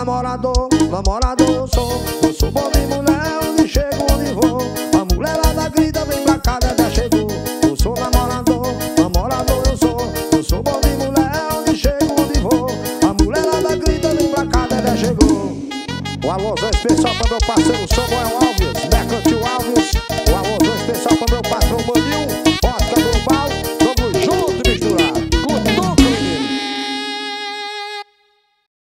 namorador, namorador eu sou bom de mulher, onde chego, onde vou. A mulherada grita, vem pra cá, já chegou. Eu sou namorador, namorador eu sou bom de mulher, onde chego, onde vou. A mulherada grita, vem pra cá, já chegou. O alôzão especial para meu parceiro Samuel Alves.